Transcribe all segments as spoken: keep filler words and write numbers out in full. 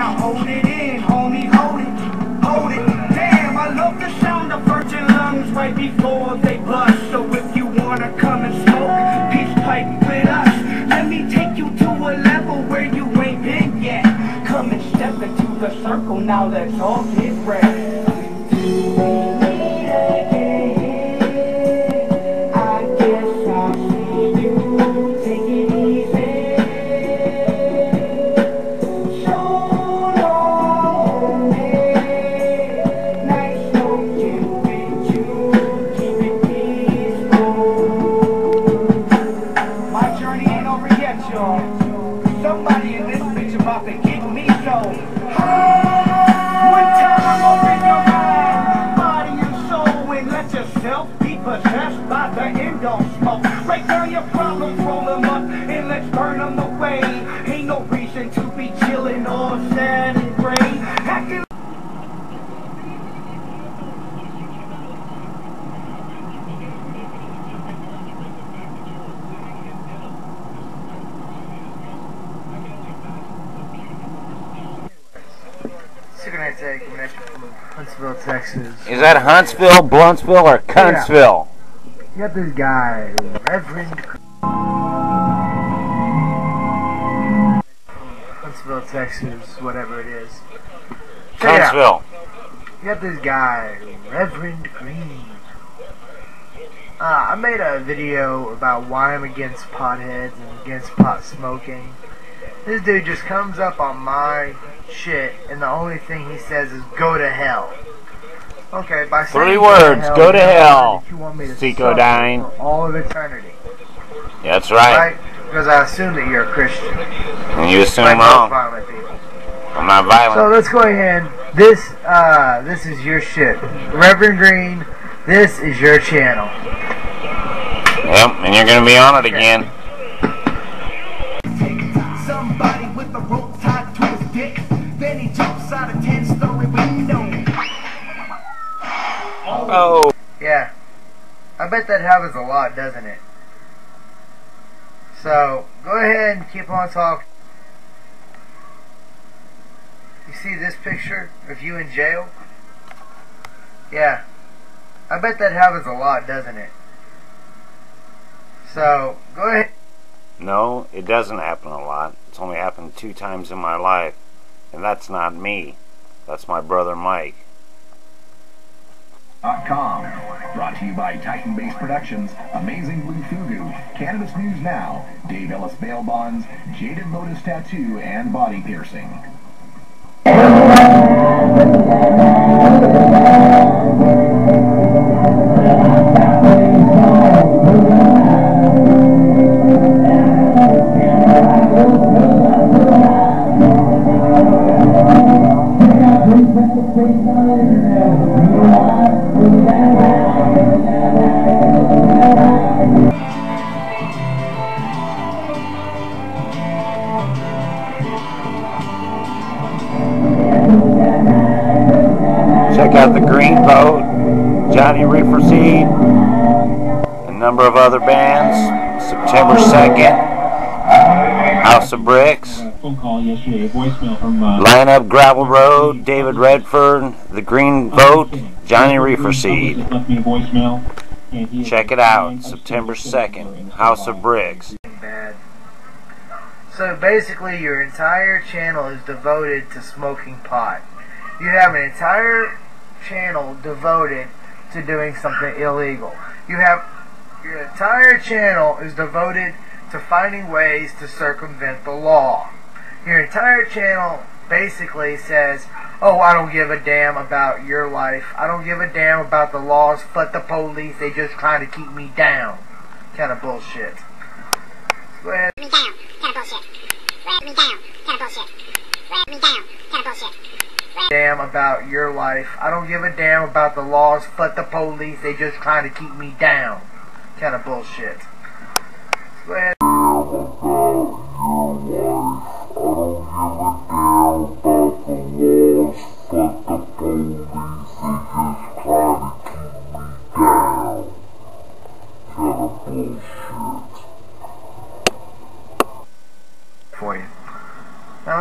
Now hold it in, homie, hold it, hold it. Damn, I love the sound of virgin lungs right before they bust. So if you wanna come and smoke, peace pipe with us. Let me take you to a level where you ain't been yet. Come and step into the circle, now let's all get ready. Somebody in this bitch about to get me so high. One time open your mind, body and soul, and let yourself be possessed by the endo smoke. Break down your problems, roll them up, and let's burn them away. Ain't no reason to be chilling all sad and gray. Acting Siconyte connection from Huntsville, Texas. Is that Huntsville, Bluntsville, or Cuntsville? Yeah. You got this guy, Reverend Huntsville, Texas, whatever it is. Huntsville. You got this guy, RevRayGreen. Uh, I made a video about why I'm against potheads and against pot smoking. This dude just comes up on my shit, and the only thing he says is "go to hell." Okay, by saying Three words, go to hell. You want me to Sicotheclown. suffer for all of eternity. That's right. Right? Because I assume that you're a Christian. And you assume Like wrong. most violent people. I'm not violent. So let's go ahead. This, uh, this is your shit, RevRayGreen. This is your channel. Yep, and you're gonna be on it again. somebody with a rope tied to his dick, then he jumps out a ten-story window. Oh. Yeah. I bet that happens a lot, doesn't it? So, go ahead and keep on talking. You see this picture of you in jail? Yeah. I bet that happens a lot, doesn't it? So, go ahead. No, it doesn't happen a lot. It's only happened two times in my life. And that's not me. That's my brother Mike. .com. Brought to you by Titan Base Productions, Amazing Blue Fugu, Cannabis News Now, Dave Ellis Bail Bonds, Jaded Lotus Tattoo, and Body Piercing. Check out the Green Boat, Johnny Reefer Seed, a number of other bands. September second, House of Bricks, Phone call yesterday, a voicemail from uh, Line Up Gravel Road, David Redford, the Green Boat, Johnny Reefer Seed. left me a voicemail, and he Check it out, September second, House of Bricks. Bad. So basically your entire channel is devoted to smoking pot. You have an entire channel devoted to doing something illegal. You have your entire channel is devoted to finding ways to circumvent the law. Your entire channel basically says, oh, I don't give a damn about your life. I don't give a damn about the laws. Fuck the police. They just trying to keep me down. Kind of bullshit. Go ahead. Me down. Kind of bullshit. Let me down. Kind of bullshit. Let me down. Kind of bullshit. Damn about your life. I don't give a damn about the laws. Fuck the police. They just trying to keep me down. Kind of bullshit. Go ahead. For you. Now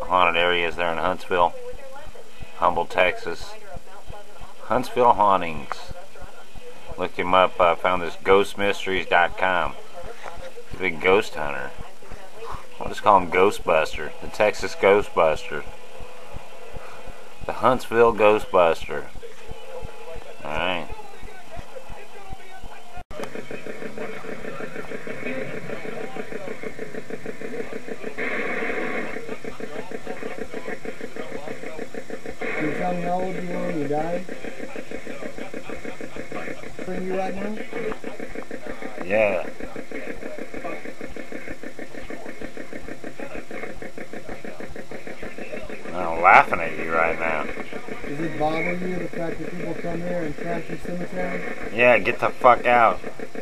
haunted areas there in Huntsville, Humble, Texas. Huntsville Hauntings. Look him up. I uh, found this ghost mysteries dot com. He's a big ghost hunter. I'll just call him Ghostbuster. The Texas Ghostbuster. The Huntsville Ghostbuster. Alright. Can you tell me how old you were when you died? Are you right now? Yeah. I'm laughing at you right now. Does it bother you, the fact that people come here and trash your cemetery? Yeah, get the fuck out.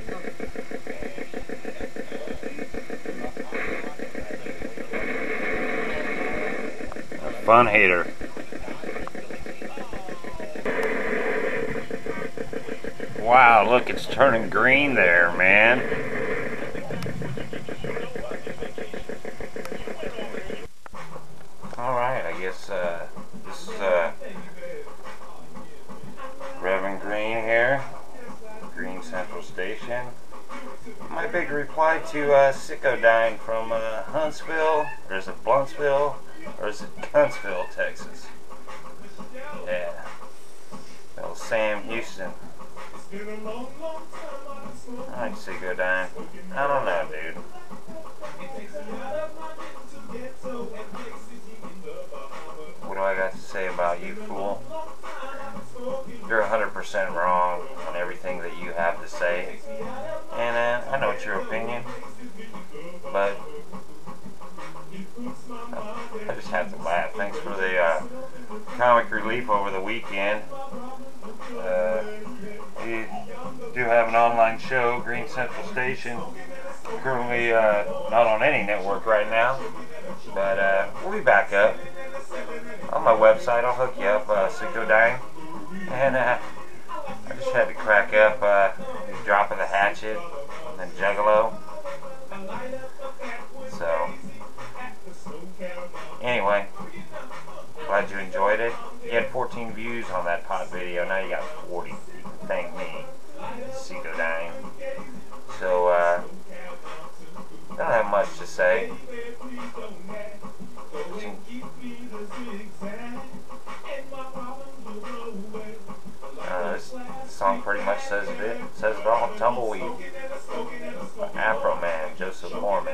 A fun hater. Wow, look, it's turning green there, man. Alright, I guess uh, this is uh, RevRayGreen here, Green Central Station. My big reply to uh, Siconyte from uh, Huntsville, or is it Bluntsville, or is it Hunstville, Texas? Yeah. Little Sam Houston. Alright, Siconyte. I don't know, dude. What do I got to say about you, fool? You're one hundred percent wrong on everything that you have to say. And uh, I know it's your opinion. But I just have to laugh. Thanks for the uh, comic relief over the weekend. Uh, we do have an online show, Green Central Station. Currently uh, not on any network right now, but uh, we'll be back up on my website. I'll hook you up, uh, Siconyte. And uh, I just had to crack up uh, the drop of the hatchet and then Juggalo. So anyway, glad you enjoyed it. You had fourteen views on that pot video. Now you got forty. You can thank me, Siconyte. So uh, I don't have much to say. Uh, this song pretty much says it. It says it all. Tumbleweed. Afro Man, Joseph Mormon.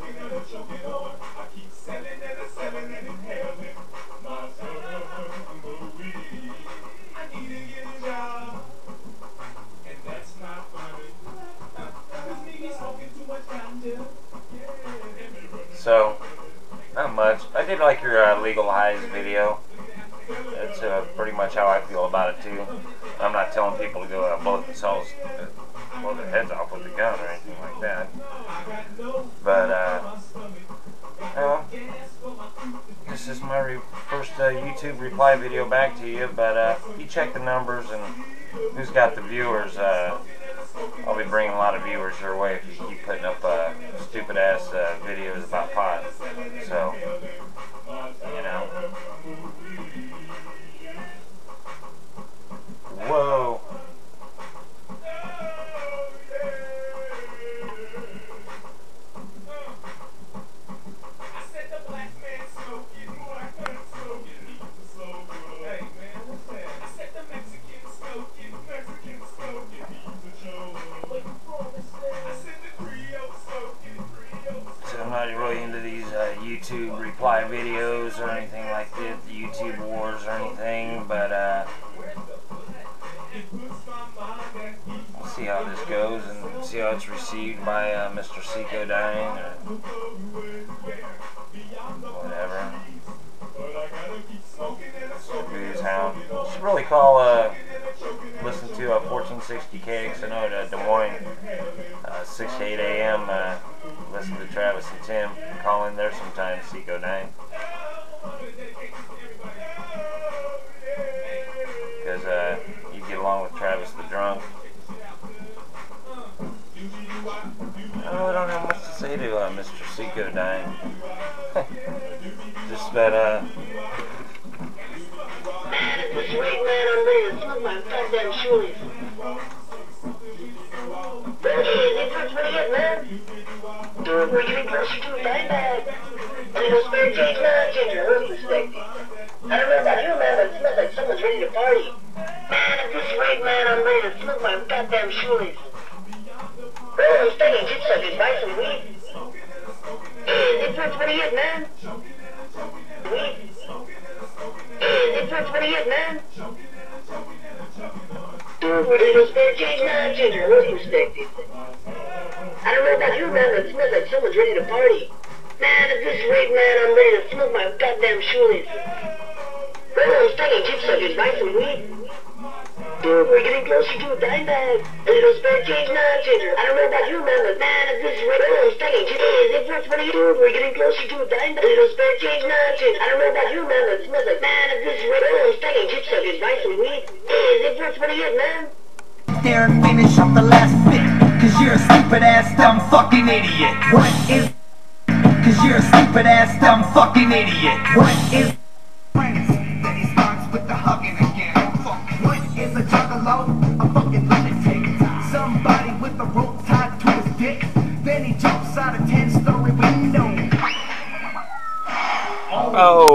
So, not much. I did like your uh, Legal Highs video. That's uh, pretty much how I feel about it too. I'm not telling people to go uh, blow themselves, uh, blow their heads off with a gun or anything like that. But uh, uh, this is my re first uh, YouTube reply video back to you. But uh, you check the numbers and who's got the viewers. Uh, I'll be bringing a lot of viewers your way if you keep putting up uh, stupid ass uh, videos about pot. So, you know. Whoa. So I'm not really into these uh, YouTube reply videos or anything like that, the YouTube wars or anything, but uh, we'll see how this goes and see how it's received by uh, Mister Siconyte or whatever. Booze Hound. You should really call, uh, listen to uh, fourteen sixty K X N O to Des Moines, uh, six to eight A M Uh, listen to Travis and Tim. Call in there sometime, Siconyte. Because uh, you get along with Travis the Drunk. I really don't have much to say to uh, Mister Siconyte. This that uh. This sweet man, I'm ready to smoke my goddamn shoelace. Hey, this looks pretty good, man. Dude, we're getting closer to a dime bag. A little spare change now, Ginger. Who's mistaken? I don't know about you, man, but it smells like someone's ready to party. Man, if this sweet man, I'm ready to smoke my goddamn shoelace. Oh, I'm stacking chips so I can buy some weed. Hey, this looks pretty good, man. Weed. Hey, this looks pretty good, man. Dude, we're little spare change now, Ginger. Who's mistaken? I don't know about you, man, but it smells like someone's ready to party. Man, if this sweet man, I'm ready to smoke my goddamn shoelace. Oh, I'm stacking chips so I can buy some weed. Dude, we're getting closer to a dime bag. A little spare change now, Ginger. I don't know about you, man, but man, if this is right, oh, I'm stacking chips. Hey, this looks pretty good. We're getting closer to a dime bag. A little spare change now, Ginger. I don't know about you, man, but it smells like, man, if this is right, oh, I'm stacking chips so I can buy some weed. Hey, this looks pretty good, man. There and finish up the last bit. Cause you're a stupid ass dumb fucking idiot. What is? Cause you're a stupid ass dumb fucking idiot. What is? Then he starts with the hugging again. What is a juggalo? A fucking lunatic. Somebody with a rope tied to his dick. Then he jumps out a ten-story window. Oh.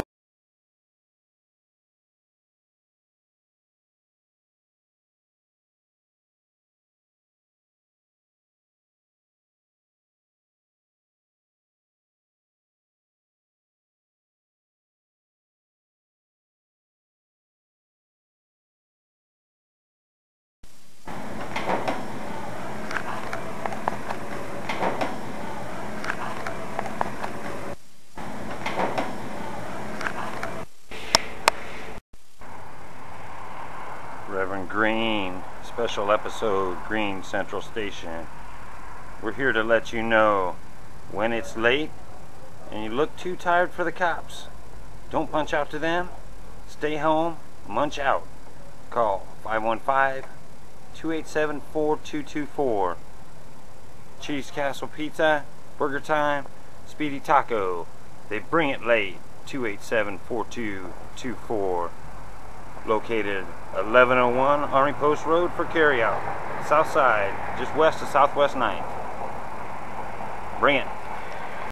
Reverend Green, special episode, Green Central Station. We're here to let you know when it's late and you look too tired for the cops. Don't punch out to them. Stay home, munch out. Call five one five, two eight seven, four two two four. Cheese Castle Pizza, Burger Time, Speedy Taco. They bring it late. two eight seven, four two two four. Located eleven oh one Army Post Road for carryout. South side, just west of Southwest ninth. Bring it.